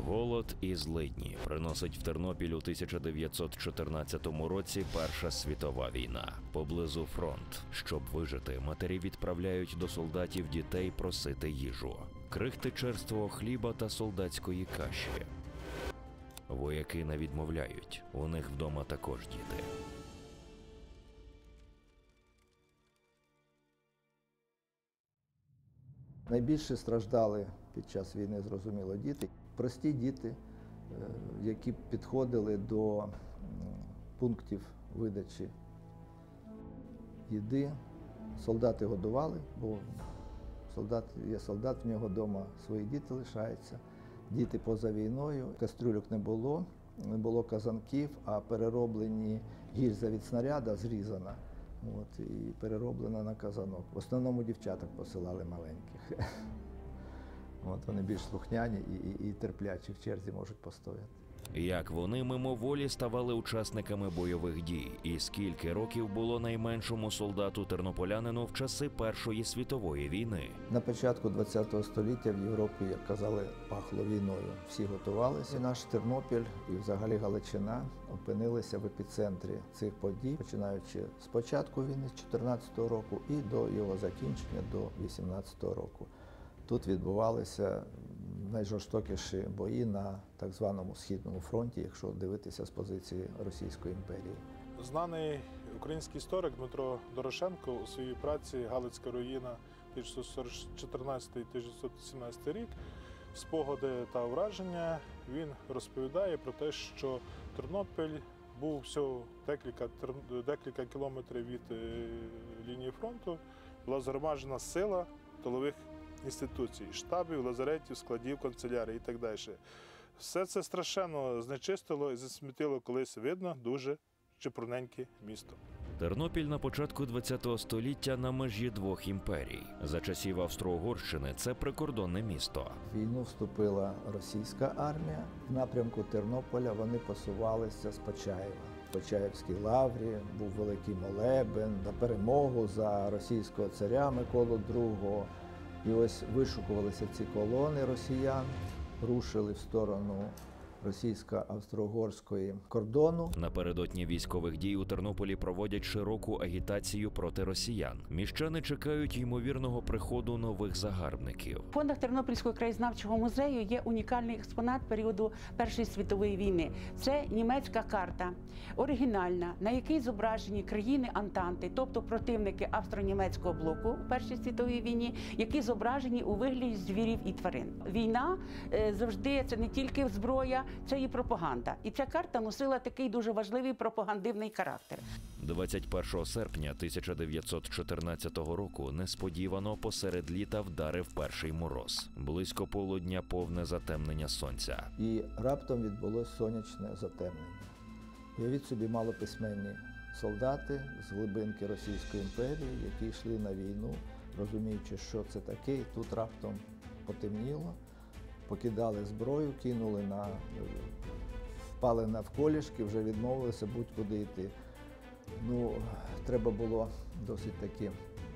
Голод і злидні приносить в Тернопіль у 1914 році Перша світова війна. Поблизу фронт. Щоб вижити, матері відправляють до солдатів дітей просити їжу. Крихти черствого хліба та солдатської каші. Вояки не відмовляють. У них вдома також діти. Найбільше страждали під час війни, зрозуміло, діти. Прості діти, які підходили до пунктів видачі їди. Солдати годували, бо є солдат, в нього вдома свої діти лишаються. Діти поза війною, кастрюльок не було казанків, а перероблені гільза від снаряда зрізана. І перероблена на казанок. В основному дівчаток посилали маленьких. Вони більш слухняні і терплячі, в черзі можуть постояти. Як вони мимоволі ставали учасниками бойових дій? І скільки років було найменшому солдату-тернополянину в часи Першої світової війни? На початку ХХ століття в Європі, як казали, пахло війною. Всі готувалися. Наш Тернопіль і взагалі Галичина опинилися в епіцентрі цих подій, починаючи з початку війни, з 14-го року, і до його закінчення, до 18-го року. Тут відбувалися найжорстокіші бої на так званому Східному фронті, якщо дивитися з позиції Російської імперії. Знаний український історик Дмитро Дорошенко у своїй праці «Галицька руїна 1914-1917 рік. Спогади та враження» він розповідає про те, що Тернопіль був всього декілька кілометрів від лінії фронту, була згромаджена сила тилових інституцій, штабів, лазаретів, складів, канцелярій і так далі. Все це страшенно знечистило і засмітило колись видно дуже чепурненьке місто. Тернопіль на початку ХХ століття на межі двох імперій. За часів Австро-Угорщини це прикордонне місто. В війну вступила російська армія. В напрямку Тернополя вони посувалися з Почаєва. В Почаївській лаврі був великий молебен на перемогу за російського царя Миколу II. І ось вишукувалися ці колони росіян, рушили в сторону російсько-австро-угорської кордону. Напередодні військових дій у Тернополі проводять широку агітацію проти росіян. Міщани чекають ймовірного приходу нових загарбників. В фондах Тернопільського краєзнавчого музею є унікальний експонат періоду Першої світової війни. Це німецька карта, оригінальна, на якій зображені країни Антанти, тобто противники австро-німецького блоку у Першій світовій війні, які зображені у вигляді звірів і тварин. Війна завжди це не тільки зброя, це і пропаганда. І ця карта носила такий дуже важливий пропагандивний характер. 21 серпня 1914 року несподівано посеред літа вдарив перший мороз. Близько полудня повне затемнення сонця. І раптом відбулось сонячне затемнення. Уявіть собі малописьменні солдати з глибинки Російської імперії, які йшли на війну, розуміючи, що це таке, і тут раптом потемніло. Покидали зброю, впали навколішки, вже відмовилися будь-куди йти. Треба було досить таки,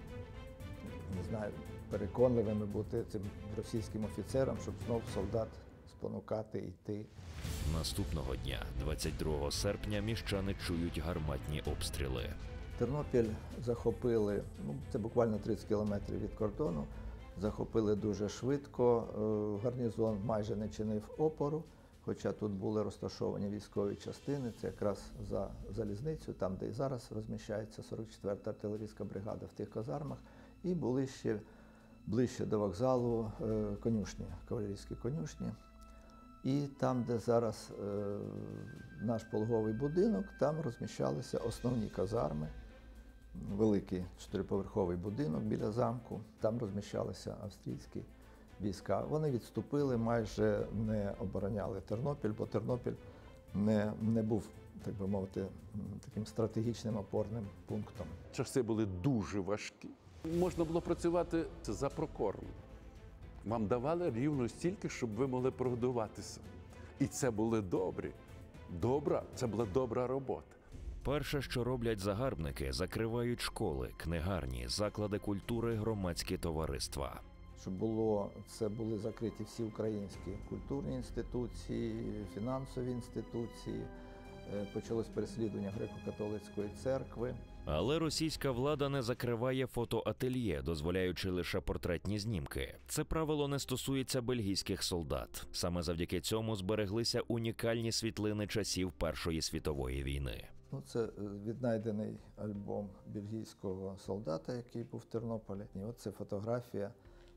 переконливими бути цим російським офіцерам, щоб знов солдат спонукати йти. Наступного дня, 22 серпня, міщани чують гарматні обстріли. Тернопіль захопили, це буквально 30 кілометрів від кордону, захопили дуже швидко, гарнізон майже не чинив опору, хоча тут були розташовані військові частини, це якраз за залізницю, там, де і зараз розміщається 44-та артилерійська бригада в тих казармах, і були ще ближче до вокзалу конюшні, кавалерійські конюшні. І там, де зараз наш полковий будинок, там розміщалися основні казарми. Великий чотириповерховий будинок біля замку, там розміщалися австрійські війська. Вони відступили, майже не обороняли Тернопіль, бо Тернопіль не був, так би мовити, таким стратегічним опорним пунктом. Часи були дуже важкі. Можна було працювати за прокорм. Вам давали рівно стільки, щоб ви могли прогодуватися. І це були це була добра робота. Перше, що роблять загарбники, закривають школи, книгарні, заклади культури, громадські товариства. щоб це були закриті всі українські культурні інституції, фінансові інституції. Почалось переслідування греко-католицької церкви. Але російська влада не закриває фотоательє, дозволяючи лише портретні знімки. Це правило не стосується бельгійських солдат. Саме завдяки цьому збереглися унікальні світлини часів Першої світової війни. Це віднайдений альбом бельгійського солдата, який був в Тернополі. І от це фотографія,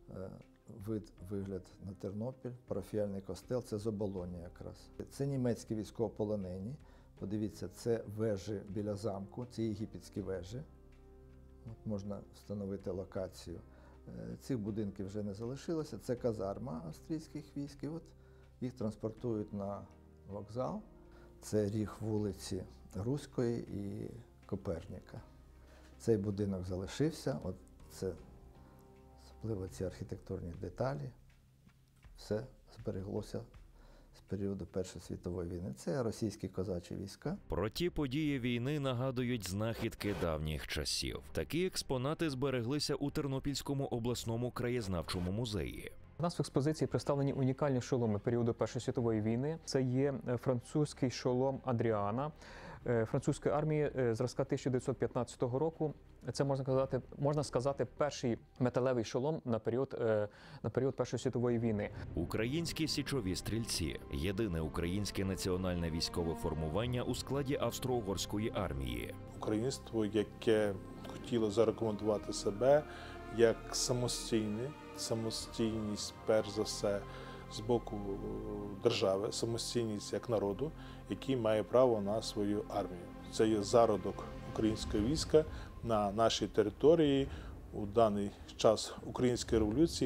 вигляд на Тернопіль, парафіяльний костел, це з Оболоні якраз. Це німецькі військовополонені. Подивіться, це вежі біля замку, це єгипетські вежі. От можна встановити локацію. Цих будинків вже не залишилося. Це казарма австрійських військ. І от їх транспортують на вокзал. Це ріг вулиці Руської і Коперніка. Цей будинок залишився. От це особливо ці архітектурні деталі. Все збереглося з періоду Першої світової війни. Це російські козачі війська. Про ті події війни нагадують знахідки давніх часів. Такі експонати збереглися у Тернопільському обласному краєзнавчому музеї. У нас в експозиції представлені унікальні шоломи періоду Першої світової війни. Це є французький шолом Адріана французької армії зразка 1915 року. Це, можна сказати, перший металевий шолом на період Першої світової війни. Українські січові стрільці – єдине українське національне військове формування у складі Австро-Угорської армії. Українство, яке хотіло зарекомендувати себе як самостійність, перш за все, з боку держави, самостійність як народу, який має право на свою армію. Це є зародок українського війська на нашій території у даний час Української революції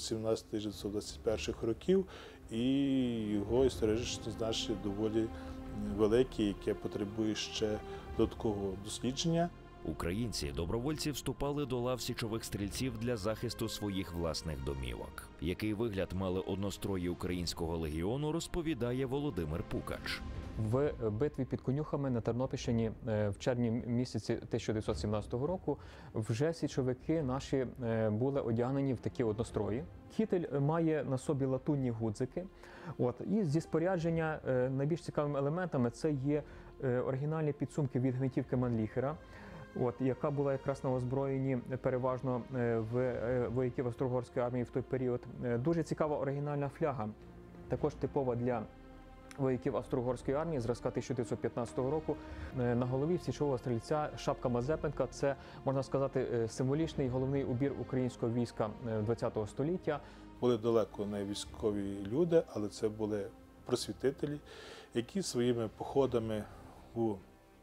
1917-1921 років, і його історичне значення доволі велике, яке потребує ще додаткового дослідження. Українці, добровольці, вступали до лав січових стрільців для захисту своїх власних домівок. Який вигляд мали однострої українського легіону, розповідає Володимир Пукач. В битві під Конюхами на Тернопільщині в червні місяці 1917 року вже січовики наші були одягнені в такі однострої. Кітель має на собі латунні гудзики. І зі спорядження найбільш цікавими елементами це є оригінальні підсумки від гвинтівки Манліхера, яка була якраз на озброєнні переважно в вояків Австро-Угорської армії в той період. Дуже цікава оригінальна фляга, також типова для вояків Австро-Угорської армії зразка 1915 року. На голові січового стрільця шапка Мазепинка – це, можна сказати, символічний головний убір українського війська ХХ століття. Були далеко не військові люди, але це були просвітителі, які своїми походами у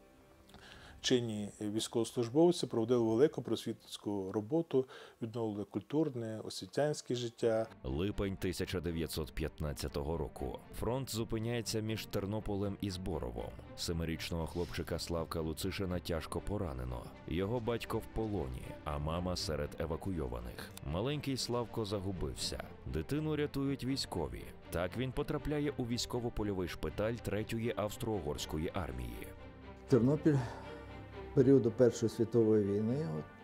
чинні військовослужбовці проводили велику просвітницьку роботу, відновили культурне, освітянське життя. Липень 1915 року. Фронт зупиняється між Тернополем і Зборовом. 7-річного хлопчика Славка Луцишина тяжко поранено. Його батько в полоні, а мама серед евакуйованих. Маленький Славко загубився. Дитину рятують військові. Так він потрапляє у військово-польовий шпиталь 3-ї Австро-Угорської армії. Тернопіль періоду Першої світової війни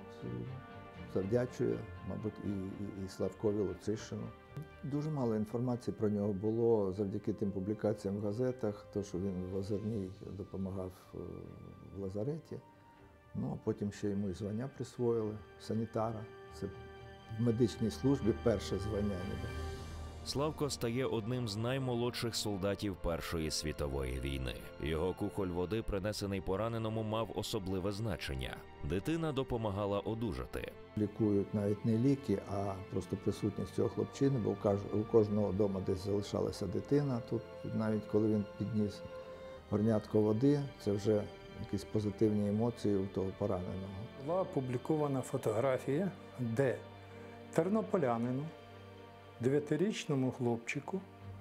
завдячує, мабуть, і Славкові Луцишину. Дуже мало інформації про нього було завдяки тим публікаціям в газетах, то, що він в Озерній допомагав в лазареті. А потім ще йому і звання присвоїли, санітара. Це в медичній службі перше звання ніби. Славко стає одним з наймолодших солдатів Першої світової війни. Його кухоль води, принесений пораненому, мав особливе значення. Дитина допомагала одужати. Лікують навіть не ліки, а просто присутність цього хлопчини, бо у кожного вдома десь залишалася дитина. Тут навіть коли він підніс горнятко води, це вже якісь позитивні емоції у того пораненого. Була опублікована фотографія, де тернополянину, 9-річному хлопчику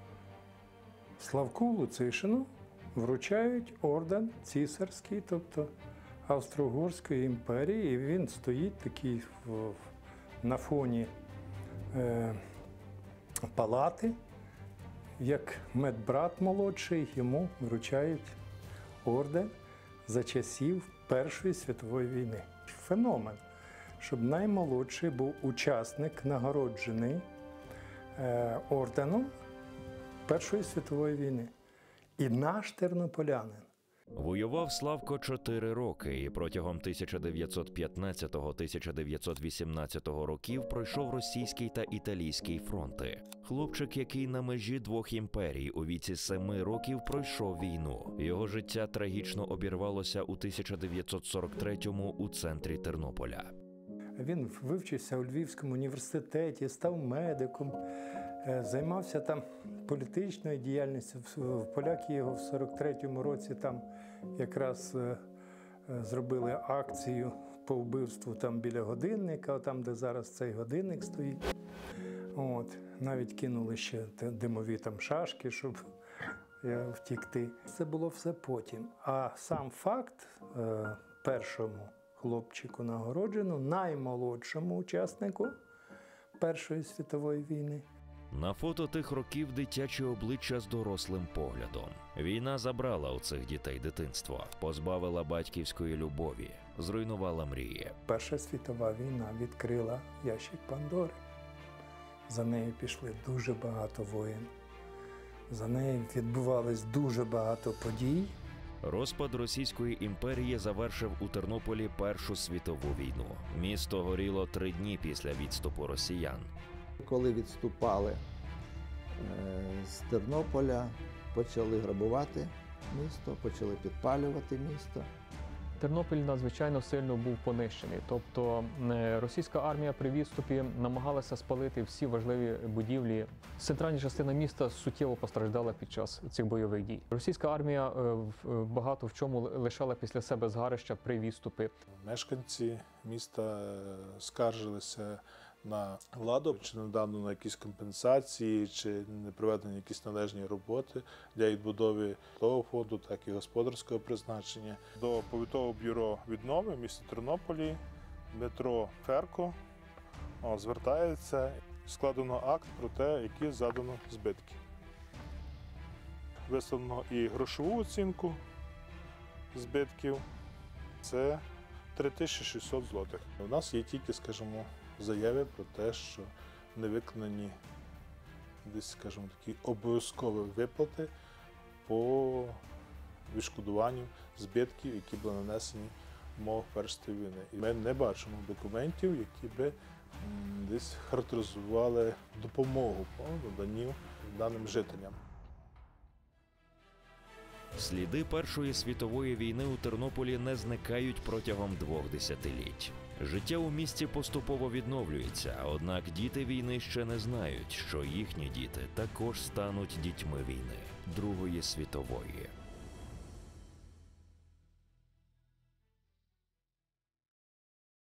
Славку Луцишину вручають орден цісарський, тобто Австро-Угорської імперії, і він стоїть такий на фоні палати, як медбрат молодший, йому вручають орден за часів Першої світової війни. Феномен, щоб наймолодший був учасник, нагороджений орденом Першої світової війни. І наш тернополянин. Воював Славко 4 роки і протягом 1915-1918 років пройшов російський та італійський фронти. Хлопчик, який на межі двох імперій у віці 7 років пройшов війну. Його життя трагічно обірвалося у 1943-му у центрі Тернополя. Він вивчився у Львівському університеті, став медиком, займався там політичною діяльністю. Поляки його в 43-му році там якраз зробили акцію по вбивству там біля годинника, там, де зараз цей годинник стоїть. От. Навіть кинули ще димові там шашки, щоб втікти. Це було все потім. А сам факт першому хлопчику нагороджено, наймолодшому учаснику Першої світової війни. На фото тих років дитяче обличчя з дорослим поглядом. Війна забрала у цих дітей дитинство, позбавила батьківської любові, зруйнувала мрії. Перша світова війна відкрила ящик Пандори. За нею пішли дуже багато воєн. За нею відбувалось дуже багато подій. Розпад Російської імперії завершив у Тернополі Першу світову війну. Місто горіло 3 дні після відступу росіян. Коли відступали з Тернополя, почали грабувати місто, почали підпалювати місто. Тернопіль надзвичайно сильно був понищений. Тобто російська армія при відступі намагалася спалити всі важливі будівлі. Центральна частина міста суттєво постраждала під час цих бойових дій. Російська армія багато в чому лишала після себе згарища при відступі. Мешканці міста скаржилися на владу, чи недавно на якісь компенсації, чи не проведені якісь належні роботи для відбудови того фонду, так і господарського призначення. До повітового бюро віднови в місті Тернополі Дмитро Ферко звертається, складено акт про те, які задано збитки. Висловлено і грошову оцінку збитків – це 3600 злотих. У нас є тільки, скажімо, заяви про те, що не виконані десь, скажімо, такі обов'язкові виплати по відшкодуванню збитків, які були нанесені в умовах Першої війни. І ми не бачимо документів, які би десь характеризували допомогу по наданню даним жителям. Сліди Першої світової війни у Тернополі не зникають протягом 2 десятиліть. Життя у місті поступово відновлюється, однак діти війни ще не знають, що їхні діти також стануть дітьми війни Другої світової.